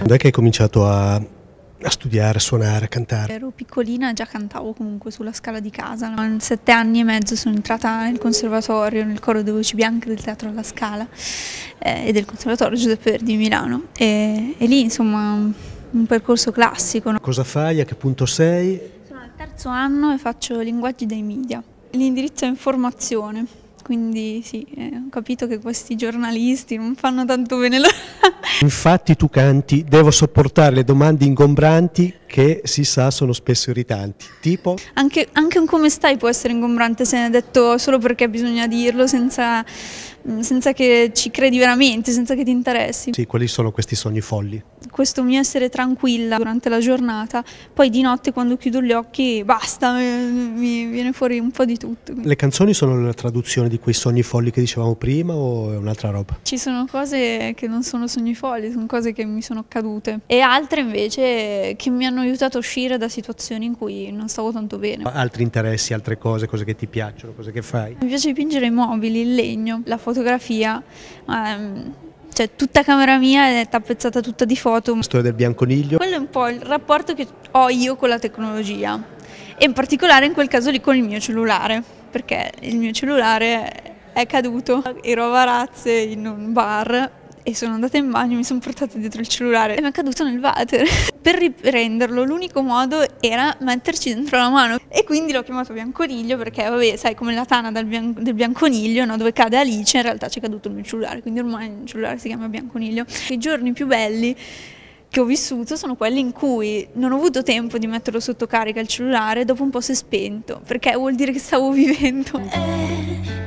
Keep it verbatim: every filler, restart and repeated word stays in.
Quando è che hai cominciato a, a studiare, a suonare, a cantare? Ero piccolina e già cantavo comunque sulla scala di casa. A sette anni e mezzo sono entrata nel conservatorio, nel coro delle voci bianche del Teatro alla Scala eh, e del Conservatorio Giuseppe Verdi di Milano. E, e lì insomma un percorso classico, no? Cosa fai? A che punto sei? Sono al terzo anno e faccio linguaggi dei media. L'indirizzo è informazione. Quindi sì, eh, ho capito che questi giornalisti non fanno tanto bene loro. Infatti tu canti, devo sopportare le domande ingombranti che si sa sono spesso irritanti. Tipo? Anche, anche un come stai può essere ingombrante se ne è detto solo perché bisogna dirlo, senza, senza che ci credi veramente, senza che ti interessi. Sì, quali sono questi sogni folli? Questo mio essere tranquilla durante la giornata, poi di notte quando chiudo gli occhi basta, mi viene fuori un po' di tutto. Le canzoni sono la traduzione di quei sogni folli che dicevamo prima o è un'altra roba? Ci sono cose che non sono sogni folli, sono cose che mi sono accadute e altre invece che mi hanno aiutato a uscire da situazioni in cui non stavo tanto bene. Altri interessi, altre cose, cose che ti piacciono, cose che fai? Mi piace dipingere i mobili, il legno, la fotografia. Ehm, Cioè tutta camera mia è tappezzata tutta di foto. La storia del bianconiglio. Quello è un po' il rapporto che ho io con la tecnologia e in particolare in quel caso lì con il mio cellulare, perché il mio cellulare è caduto, ero a Varazze in un bar e sono andata in bagno, mi sono portata dietro il cellulare e mi è caduto nel water. Per riprenderlo l'unico modo era metterci dentro la mano e quindi l'ho chiamato bianconiglio perché vabbè sai come la tana del, bian del bianconiglio, no? Dove cade Alice in realtà c'è caduto il mio cellulare, quindi ormai il mio cellulare si chiama bianconiglio. I giorni più belli che ho vissuto sono quelli in cui non ho avuto tempo di metterlo sotto carica il cellulare, dopo un po' si è spento perché vuol dire che stavo vivendo.